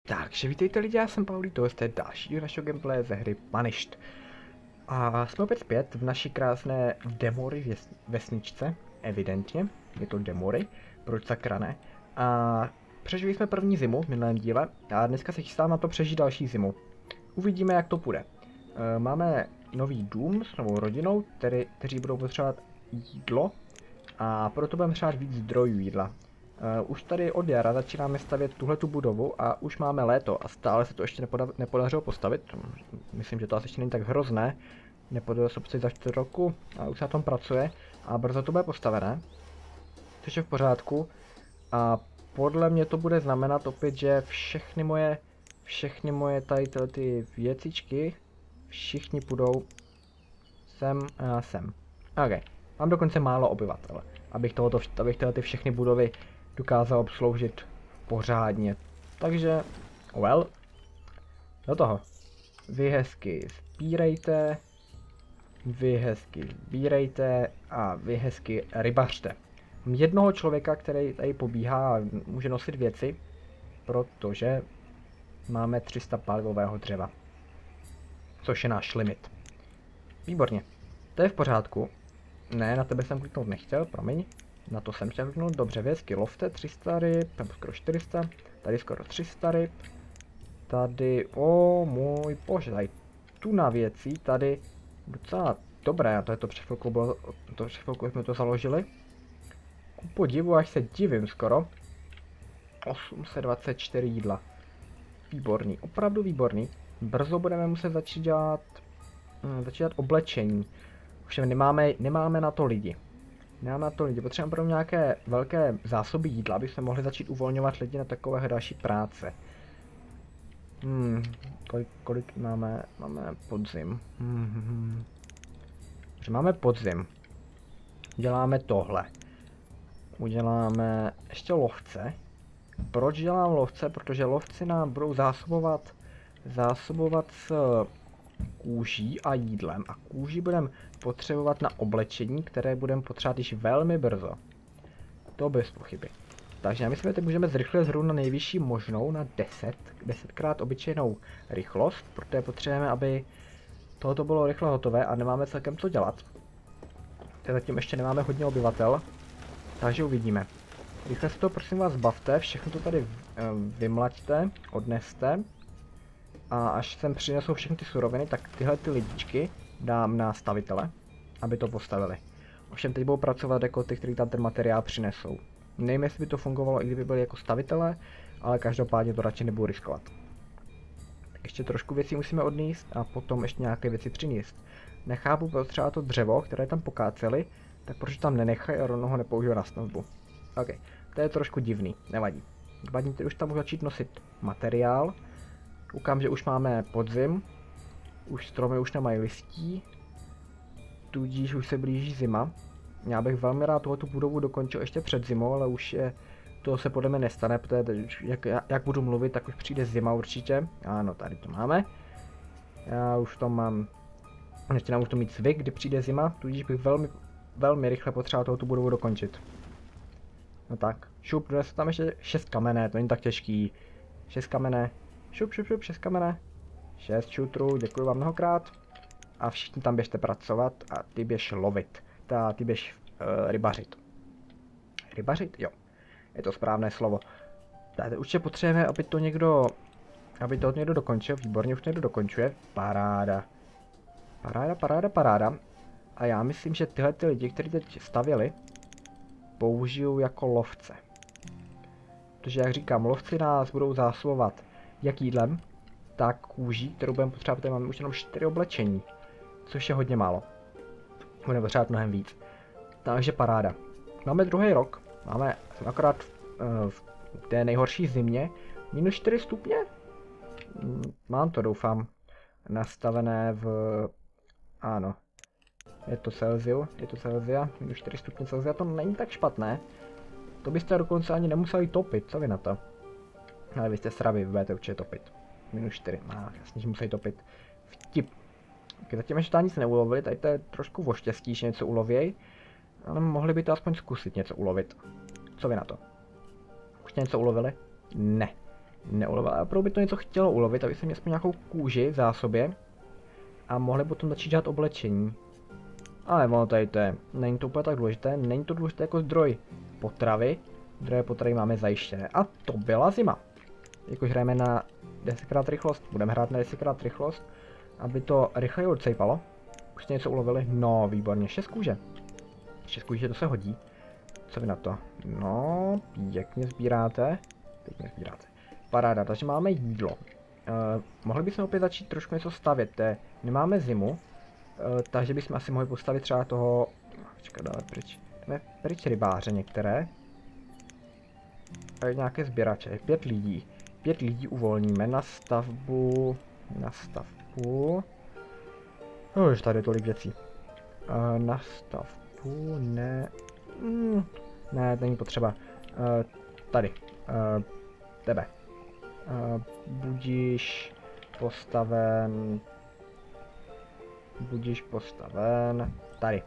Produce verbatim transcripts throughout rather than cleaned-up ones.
Takže vítejte lidi, já jsem Paulí, to je další díl našeho gameplaye ze hry Punished. A jsme opět zpět v naší krásné Demory vesničce, evidentně, je to Demory, proč sakra ne. A přežili jsme první zimu v minulém díle a dneska se chystám na to přežít další zimu. Uvidíme, jak to půjde. E, máme nový dům s novou rodinou, který, kteří budou potřebovat jídlo a proto budeme potřebovat víc zdrojů jídla. Uh, už tady od jara začínáme stavět tuhletu budovu a už máme léto a stále se to ještě nepoda nepodařilo postavit. Myslím, že to asi ještě není tak hrozné. Nepodařilo se postavit za čtyři roku a už se na tom pracuje a brzo to bude postavené. Což je v pořádku. A podle mě to bude znamenat opět, že všechny moje, všechny moje tady ty věcičky, všichni půjdou sem a sem. Ok, mám dokonce málo obyvatel, abych, tohoto, abych tyhle ty všechny budovy dokázal obsloužit pořádně. Takže, well, do toho. Vy hezky sbírejte, vy hezky sbírejte a vy hezky rybařte. Mám jednoho člověka, který tady pobíhá a může nosit věci, protože máme tři sta palivového dřeva. Což je náš limit. Výborně. To je v pořádku. Ne, na tebe jsem kliknout nechtěl, promiň. Na to jsem chtěl kliknout, dobře, vězky lovte, tři sta ryb, nebo skoro čtyři sta, tady skoro tři sta ryb. Tady, o můj bože, tady tuna věcí, tady docela dobré, a to je to před chvilkou bylo, to před chvilkou jsme to založili. Ku podivu, až se divím skoro. osm set dvacet čtyři jídla. Výborný, opravdu výborný. Brzo budeme muset začít dělat, hm, začít dělat oblečení. Ovšem nemáme, nemáme na to lidi. Nemáme na to lidi, potřebujeme pro nějaké velké zásoby jídla, aby jsme mohli začít uvolňovat lidi na takové další práce. Hmm, kolik, kolik máme, máme podzim. Hmm, hmm, hmm. Takže máme podzim. Děláme tohle. Uděláme ještě lovce. Proč dělám lovce? Protože lovci nám budou zásobovat, zásobovat s kůží a jídlem a kůži budeme potřebovat na oblečení, které budeme potřebovat již velmi brzo. To bez pochyby. Takže my jsme teď můžeme zrychlit hru na nejvyšší možnou, na deset, desetkrát obyčejnou rychlost, protože potřebujeme, aby tohoto bylo rychle hotové a nemáme celkem co dělat. Teď zatím ještě nemáme hodně obyvatel, takže uvidíme. Rychle se to prosím vás zbavte, všechno to tady vymlaďte, odneste. A až sem přinesou všechny ty suroviny, tak tyhle ty lidičky dám na stavitele, aby to postavili. Ovšem teď budou pracovat jako ty, kteří tam ten materiál přinesou. Nevím, jestli by to fungovalo, i kdyby byli jako stavitele, ale každopádně to radši nebudu riskovat. Tak ještě trošku věcí musíme odníst a potom ještě nějaké věci přinést. Nechápu, proč třeba to dřevo, které tam pokáceli, tak proč tam nenechají a rovnou ho nepoužiju na stavbu. Ok, to je trošku divný, nevadí. Vadí, teď už tam můžu začít nosit materiál. Koukám, že už máme podzim, už stromy už nemají listí, tudíž už se blíží zima. Já bych velmi rád tuhletu budovu dokončil ještě před zimou, ale už je, to se podle mě nestane, protože jak, jak budu mluvit, tak už přijde zima určitě. Ano, tady to máme. Já už to mám, ještě nám už to mít zvyk, kdy přijde zima, tudíž bych velmi, velmi rychle potřeboval tuhletu budovu dokončit. No tak, šup, donesu tam ještě šest kamene, to není tak těžký. šest kamene. Šup, šup, šup, šest kamene. šest šutrů, děkuji vám mnohokrát. A všichni tam běžte pracovat a ty běž lovit. Ta, ty běž uh, rybařit. Rybařit? Jo. Je to správné slovo. Tady určitě potřebujeme, aby to někdo, aby to někdo dokončil. Výborně, už někdo dokončuje. Paráda. Paráda, paráda, paráda. A já myslím, že tyhle ty lidi, kteří teď stavěli, použiju jako lovce. Protože jak říkám, lovci nás budou zásobovat jak jídlem, tak kůží, kterou budeme potřebovat, tady máme už jenom čtyři oblečení, což je hodně málo. Budeme potřebovat mnohem víc. Takže paráda. Máme druhý rok, máme akorát uh, v té nejhorší zimě minus čtyři stupně. Mám to, doufám, nastavené v... Ano. Je to Celsius, je to Celsia, minus čtyři stupně Celsia, to není tak špatné. To byste dokonce ani nemuseli topit, co vy na to? Ale vy jste sraví, vy budete určitě topit. minus čtyři, no, jasně, že musí topit. Vtip. Zatím ještě tam nic neulovili, tady to je trošku o štěstí, že něco ulověj. Ale mohli by to aspoň zkusit něco ulovit. Co vy na to? Už něco ulovili? Ne. neulovil. A opravdu by to něco chtělo ulovit, aby se měl aspoň nějakou kůži v zásobě. A mohli potom začít dělat oblečení. Ale ono tady to je, není to úplně tak důležité, není to důležité jako zdroj potravy. Zdroje potravy máme zajištěné. A to byla zima. Jakož hrajeme na desetkrát rychlost, budeme hrát na desetkrát rychlost, aby to rychleji odcejpalo. Už jste něco ulovili? No, výborně, šest kůže. šest kůže, to se hodí. Co vy na to? No, pěkně sbíráte. Pěkně sbíráte. Paráda, takže máme jídlo. Uh, mohli bychom opět začít trošku něco stavět. Nemáme zimu, uh, takže bychom asi mohli postavit třeba toho... Počkat, dále pryč. Jdeme pryč rybáře některé. A nějaké sběrače. Pět lidí. Pět lidí uvolníme na stavbu... Na stavbu... No, už tady je tolik věcí. Uh, na stavbu... Ne... Mm, ne, není potřeba. Uh, tady. Uh, tebe. Uh, budíš postaven... Budíš postaven... Tady.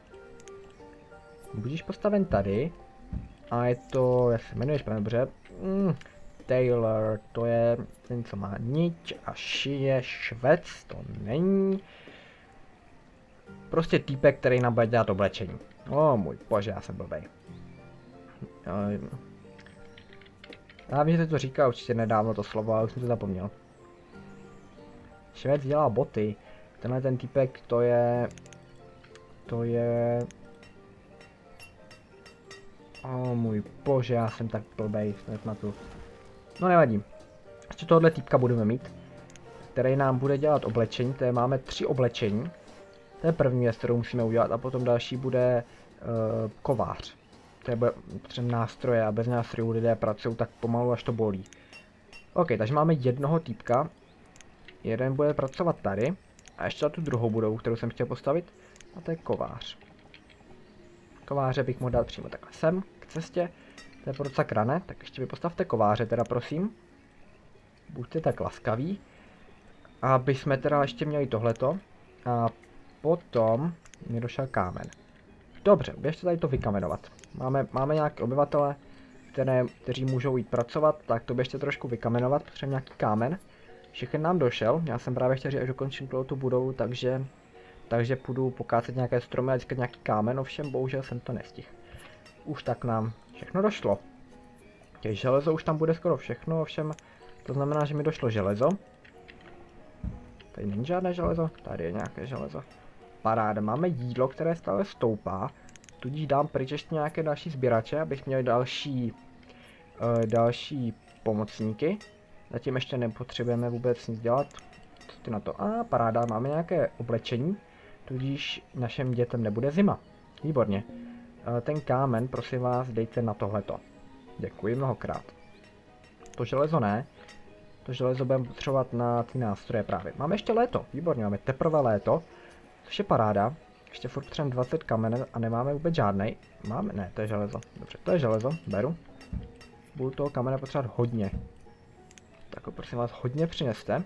Budíš postaven tady. A je to... Jak se jmenuješ, pane dobře? Mm, Taylor, to je ten, co má niť a šije švec, to není. Prostě týpek, který nám bude dělat oblečení. O můj bože, já jsem blbej. Já vím, že to říká určitě nedávno to slovo, ale už jsem to zapomněl. Švec dělá boty. Tenhle ten týpek, to je... To je... O můj bože, já jsem tak blbej, na tu. No nevadí. Ještě tohle týpka budeme mít, který nám bude dělat oblečení. Tady máme tři oblečení. To je první věc, kterou musíme udělat, a potom další bude uh, kovář. To je potřebné nástroje a bez nástrojů lidé pracují tak pomalu, až to bolí. OK, takže máme jednoho týpka. Jeden bude pracovat tady. A ještě na tu druhou budovu, kterou jsem chtěl postavit. A to je kovář. Kováře bych mohl dát přímo takhle sem, k cestě. To je pro sakra, ne? Tak ještě vy postavte kováře teda, prosím. Buďte tak laskaví. Aby jsme teda ještě měli tohleto. A potom mi došel kámen. Dobře, běžte tady to vykamenovat. Máme, máme nějaké obyvatele, které, kteří můžou jít pracovat, tak to běžte trošku vykamenovat, potřebujeme nějaký kámen. Všechny nám došel, já jsem právě chtěl, že až dokončím tu budovu, takže, takže půjdu pokácet nějaké stromy a získat nějaký kámen, ovšem bohužel jsem to nestihl. Už tak nám všechno došlo. Těch železo už tam bude skoro všechno, ovšem to znamená, že mi došlo železo. Tady není žádné železo, tady je nějaké železo. Paráda, máme jídlo, které stále stoupá, tudíž dám pryč ještě nějaké další sběrače, abych měl další, uh, další pomocníky. Zatím ještě nepotřebujeme vůbec nic dělat. Co ty na to? A paráda, máme nějaké oblečení, tudíž našim dětem nebude zima. Výborně. Uh, ten kámen, prosím vás, dejte na tohleto. Děkuji mnohokrát. To železo ne. To železo budeme potřebovat na ty nástroje právě. Máme ještě léto, výborně, máme teprve léto. Což je paráda. Ještě furt potřebujeme dvacet kamenů a nemáme vůbec žádnej. Máme, ne, to je železo. Dobře, to je železo, beru. Budu toho kamene potřebovat hodně. Tak ho prosím vás hodně přineste.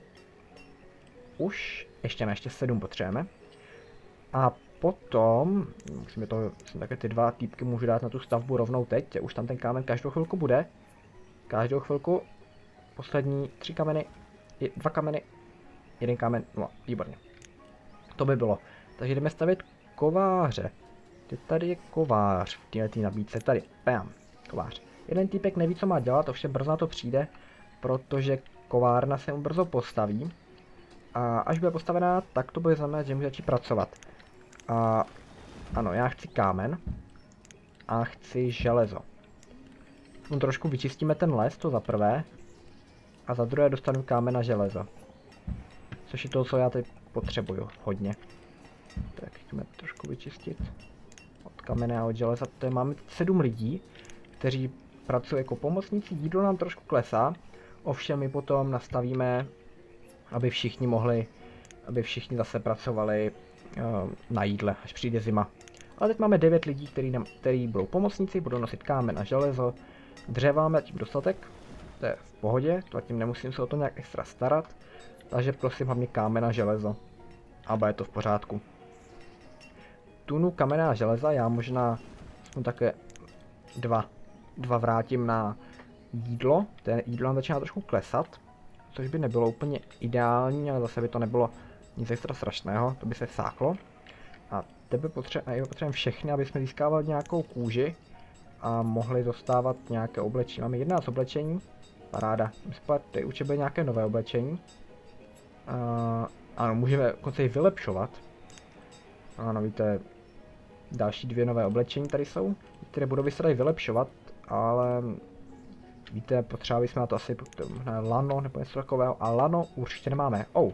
Už, ještě ne, ještě sedm potřebujeme. A potom, musíme to, myslím, také ty dva týpky můžu dát na tu stavbu rovnou teď. Už tam ten kámen každou chvilku bude. Každou chvilku. Poslední tři kameny, dva kameny, jeden kámen, no, výborně. To by bylo. Takže jdeme stavět kováře. Teď tady je kovář v této nabídce, tady, bam, kovář. Jeden týpek neví, co má dělat, ovšem brzo na to přijde, protože kovárna se mu brzo postaví. A až bude postavená, tak to bude znamenat, že může začít pracovat. A ano, já chci kámen a chci železo. On trošku vyčistíme ten les, to za prvé. A za druhé dostanu kámen a železo. Což je to, co já teď potřebuju hodně. Tak chceme trošku vyčistit od kamene a od železa. Tady máme sedm lidí, kteří pracují jako pomocníci. Jídlo nám trošku klesá. Ovšem my potom nastavíme, aby všichni mohli, aby všichni zase pracovali uh, na jídle, až přijde zima. Ale teď máme devět lidí, který, nám, který budou pomocníci, budou nosit kámen a železo. Dřeva máme tím dostatek. To je v pohodě, to tím nemusím se o to nějak extra starat. Takže prosím hlavně kámen a železo. A bude to v pořádku. Tunu kamena a železa já možná no také dva, dva vrátím na, jídlo, ten jídlo nám začíná trošku klesat, což by nebylo úplně ideální, ale zase by to nebylo nic extra strašného, to by se sáklo. A tebe potřebujeme potřebujeme všechny, aby jsme získávali nějakou kůži a mohli dostávat nějaké oblečení. Máme jedenáct oblečení, paráda. Tady určitě bude nějaké nové oblečení. Uh, ano, můžeme dokonce i vylepšovat. Ano, víte, další dvě nové oblečení tady jsou, které budovy se dají vylepšovat, ale víte, potřebovali jsme na to asi na lano nebo něco takového, a lano určitě nemáme. Oh.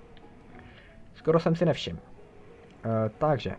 Skoro jsem si nevšiml. Uh, takže.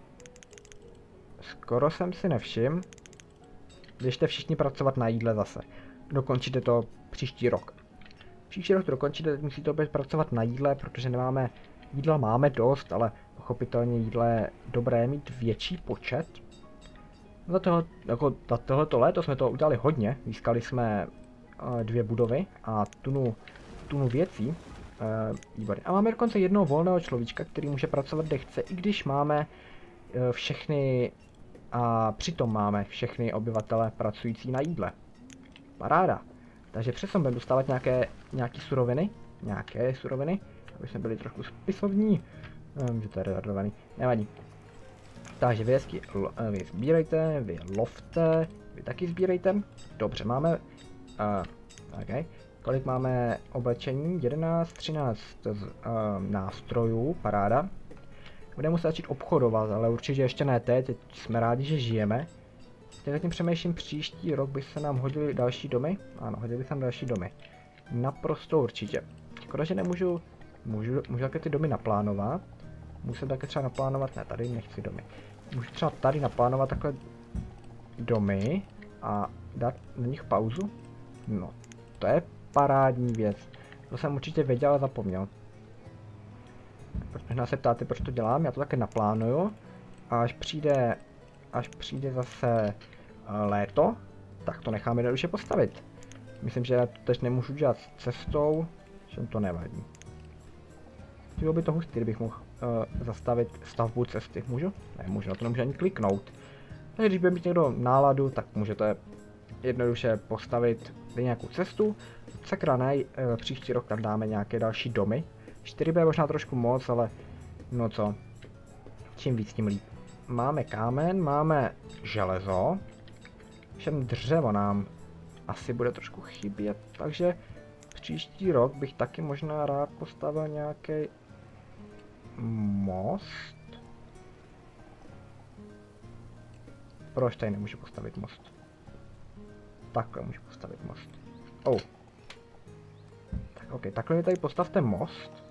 Skoro jsem si nevšiml. Běžte všichni pracovat na jídle zase. Dokončíte to příští rok. Příští rok to dokončíte, musíte opět pracovat na jídle, protože nemáme, jídla máme dost, ale pochopitelně jídle je dobré mít větší počet. Za, toho, jako, za tohleto léto jsme to udělali hodně, získali jsme uh, dvě budovy a tunu, tunu věcí. Uh, a máme dokonce jednoho volného človíčka, který může pracovat kde chce, i když máme uh, všechny, a přitom máme všechny obyvatele pracující na jídle. Paráda. Takže přesto budeme dostávat nějaké, nějaké suroviny, nějaké suroviny, aby jsme byli trochu spisovní, um, že to je retardovaný, nevadí. Takže vy, hezky, vy sbírejte, vy lovte, vy taky sbírejte. Dobře, máme, uh, okay. Kolik máme oblečení? jedenáct, třináct uh, nástrojů, paráda. Budeme muset začít obchodovat, ale určitě ještě ne teď, teď jsme rádi, že žijeme. Teď zatím přemýšlím, příští rok by se nám hodily další domy. Ano, hodily by se nám další domy. Naprosto určitě. Škoda, že nemůžu, můžu, můžu také ty domy naplánovat. Musím také třeba naplánovat, ne, tady nechci domy. Můžu třeba tady naplánovat takhle domy a dát na nich pauzu. No, to je parádní věc. To jsem určitě věděl a zapomněl. Možná se ptáte, proč to dělám, já to také naplánuju. A až přijde, až přijde zase uh, léto, tak to necháme jednoduše postavit. Myslím, že já to teď nemůžu dělat cestou, že to nevadí. Bylo by to hustý, kdybych mohl uh, zastavit stavbu cesty. Můžu? Ne, můžu, na to nemůžu ani kliknout. Takže když bude mít někdo náladu, tak můžete jednoduše postavit nějakou cestu. Sakra ne, uh, příští rok tam dáme nějaké další domy. čtyři B je možná trošku moc, ale no co, čím víc, tím líp. Máme kámen, máme železo, všem dřevo nám asi bude trošku chybět, takže příští rok bych taky možná rád postavil nějaký most. Proč tady nemůžu postavit most? Takhle můžu postavit most. Oh. Tak ok, takhle mi tady postavte most.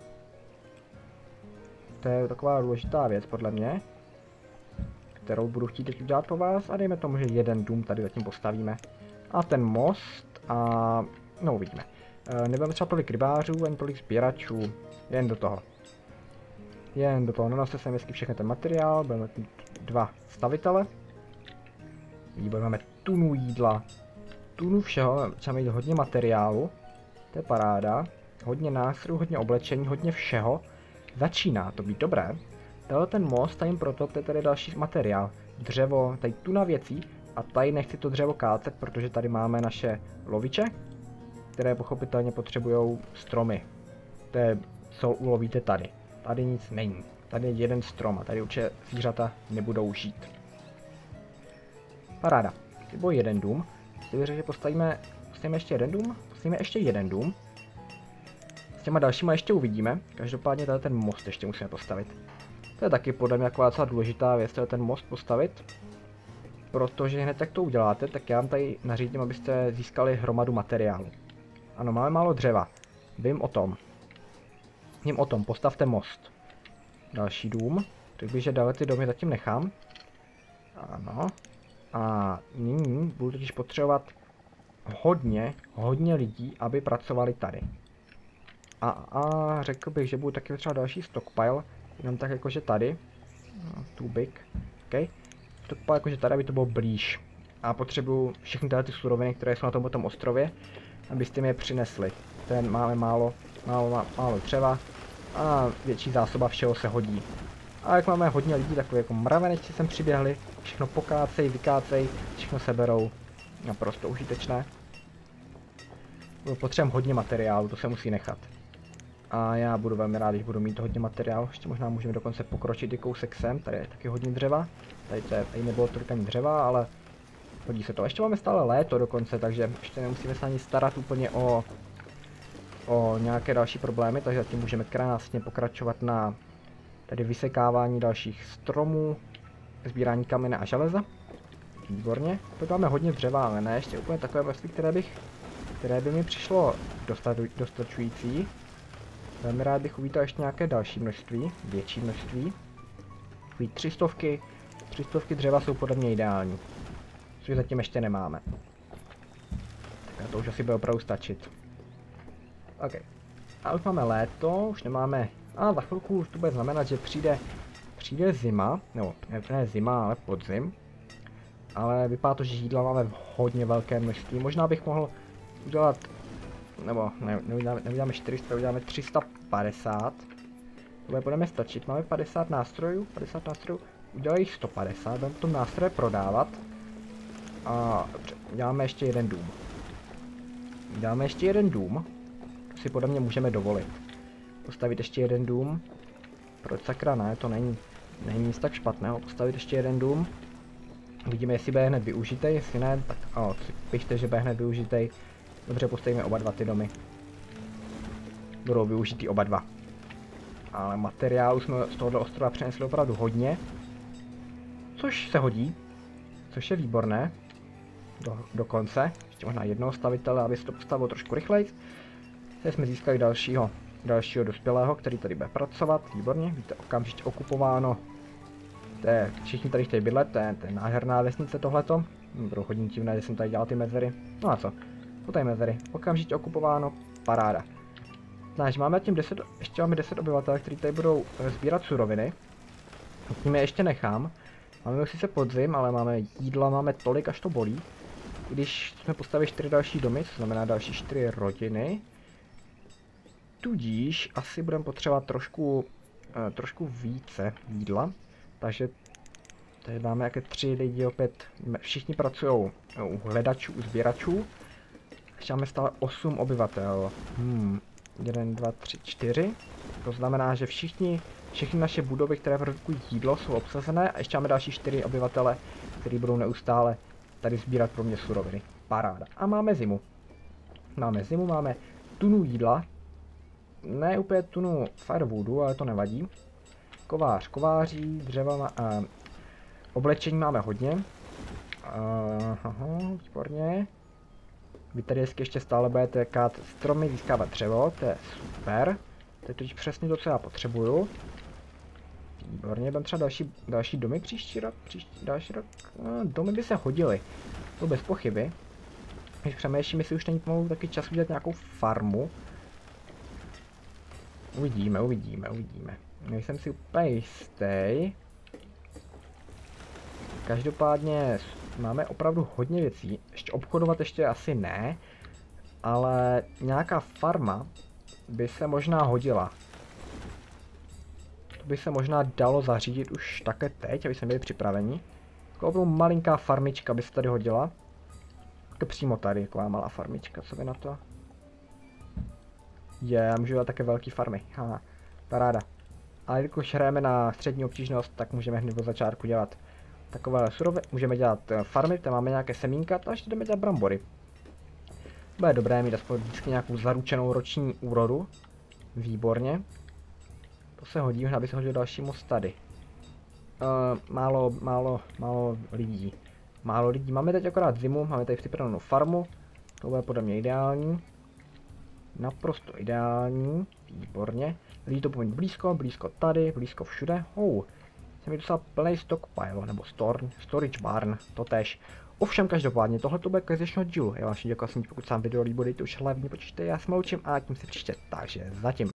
To je taková důležitá věc podle mě, kterou budu chtít teď udělat po vás, a dejme tomu, že jeden dům tady zatím postavíme. A ten most a no uvidíme. E, nebudeme třeba tolik rybářů, ani tolik sběračů, jen do toho. Jen do toho, nanoste sem hezky všechny ten materiál, budeme mít dva stavitele. Výborně, máme tunu jídla, tunu všeho, třeba mít hodně materiálu, to je paráda. Hodně nástrojů, hodně oblečení, hodně všeho. Začíná to být dobré. Tenhle ten most, tady proto, to je tady další materiál. Dřevo, tady tuna věcí, a tady nechci to dřevo kácet, protože tady máme naše loviče, které pochopitelně potřebují stromy. To je, co ulovíte tady. Tady nic není. Tady je jeden strom a tady určitě zvířata nebudou žít. Paráda. Tady byl jeden dům. Chci věřit, že postavíme, postavíme ještě jeden dům. Postavíme ještě jeden dům. S těma dalšíma ještě uvidíme. Každopádně tady ten most ještě musíme postavit. To je taky podle mě taková docela důležitá věc, ten most postavit. Protože hned jak to uděláte, tak já vám tady nařídím, abyste získali hromadu materiálu. Ano, máme málo dřeva. Vím o tom. Vím o tom, postavte most. Další dům. Řekl bych, že dále ty domy zatím nechám. Ano. A nyní budu totiž potřebovat hodně, hodně lidí, aby pracovali tady. A, a řekl bych, že budu taky třeba další stockpile, jenom tak jakože tady. No, too big. Okay. Stockpile jakože tady, aby to bylo blíž. A potřebuju všechny tyhle ty suroviny, které jsou na tomto tom ostrově, abyste mi je přinesli. Ten máme málo, málo, málo dřeva a větší zásoba všeho se hodí. A jak máme hodně lidí, takové jako mravenečci sem přiběhli, všechno pokácej, vykácej, všechno seberou. Naprosto užitečné. potřebujeme hodně materiálu, to se musí nechat. A já budu velmi rád, když budu mít hodně materiálu. Ještě možná můžeme dokonce pokročit i kousek sem, tady je taky hodně dřeva. Tady, to je, tady nebylo tolik ani dřeva, ale hodí se to. Ještě máme stále léto dokonce, takže ještě nemusíme se ani starat úplně o, o nějaké další problémy, takže zatím můžeme krásně pokračovat na tady vysekávání dalších stromů, sbírání kamene a železa. Výborně. To máme hodně dřeva, ale ne ještě úplně takové množství, které bych, které by mi přišlo dostačující. Velmi rád bych uvítal ještě nějaké další množství, větší množství. Takový tři stovky, tři stovky dřeva jsou podle mě ideální. Což zatím ještě nemáme. Tak to už asi bude opravdu stačit. OK. A už máme léto, už nemáme... A za chvilku už to bude znamenat, že přijde, přijde zima, nebo ne zima, ale podzim. Ale vypadá to, že jídla máme v hodně velké množství. Možná bych mohl udělat... Nebo ne, neuděláme, neuděláme čtyři sta, uděláme tři sta padesát. Tohle budeme stačit. Máme padesát nástrojů, padesát nástrojů, udělej jich sto padesát, budeme potom nástroje prodávat. A dobře, uděláme ještě jeden dům. Uděláme ještě jeden dům. To si podle mě můžeme dovolit. Postavit ještě jeden dům. Proč sakra ne, to není, není nic tak špatného. Postavit ještě jeden dům. Uvidíme, jestli bude hned využitej, jestli ne, tak o, pište, že bude hned využitej. Dobře, postavíme oba dva ty domy. Budou využitý oba dva. Ale materiálu jsme z tohoto ostrova přinesli opravdu hodně. Což se hodí. Což je výborné. Do, dokonce. Ještě možná jednoho stavitele, aby se to postavilo trošku rychleji. Teď jsme získali dalšího, dalšího dospělého, který tady bude pracovat. Výborně, víte, okamžitě okupováno. To je, všichni tady chtějí bydlet, to je, to je nádherná vesnice tohleto. Budou hodně divné, že jsem tady dělal ty mezery. No a co? To tady mezery. Okamžitě okupováno, paráda. Znamená, máme tím deset, ještě máme deset obyvatel, kteří tady budou sbírat suroviny. Tím je ještě nechám. Máme už sice podzim, ale máme jídla, máme tolik, až to bolí. Když jsme postavili čtyři další domy, co znamená další čtyři rodiny. Tudíž asi budeme potřebovat trošku, eh, trošku více jídla. Takže tady máme jaké tři lidi opět, všichni pracují u hledačů, u sběračů. Ještě máme stále osm obyvatel. Hmm, jeden, dva, tři, čtyři. To znamená, že všichni, všechny naše budovy, které produkují jídlo, jsou obsazené a ještě máme další čtyři obyvatele, kteří budou neustále tady sbírat pro mě suroviny. Paráda. A máme zimu. Máme zimu, máme tunu jídla. Ne úplně tunu firewoodu, ale to nevadí. Kovář kováří, dřeva má, uh, oblečení máme hodně. Uh, aha, výborně. Vy tady ještě stále budete kát stromy, získávat dřevo, to je super. To je totiž přesně to, co já potřebuju. Výborně, budeme třeba další, další domy příští rok, příští, další rok. No, domy by se hodily, to bez pochyby. Když přemýšlím, jestli už není pomalu taky čas udělat nějakou farmu. Uvidíme, uvidíme, uvidíme. Nejsem si úplně jistý. Každopádně máme opravdu hodně věcí. Ještě obchodovat ještě asi ne. Ale nějaká farma by se možná hodila. To by se možná dalo zařídit už také teď, aby jsme byli připraveni. Takovou malinká farmička by se tady hodila. Tak přímo tady, taková malá farmička, co by na to? Je, já můžu dělat také velké farmy. Haha, paráda. Ale když hrajeme na střední obtížnost, tak můžeme hned od začátku dělat takové surové. Můžeme dělat farmy, tam máme nějaké semínka, a ještě jdeme dělat brambory. Bude dobré mít aspoň vždycky nějakou zaručenou roční úrodu. Výborně. To se hodí, možná by se hodil další most tady. Uh, málo, málo, málo lidí. Málo lidí. Máme teď akorát zimu, máme tady připravenou farmu. To bude podle mě ideální. Naprosto ideální. Výborně. Lidi to bude blízko, blízko tady, blízko všude. Oh, jsem mi dostal plný stockpile, nebo store, storage barn, to tež. Ovšem každopádně, tohle to bude z dnešního dílu. Já vám všem děkuji, pokud se vám video líbilo, dejte už hlavně počíšte, já se mloučím a tím se příště. Takže zatím.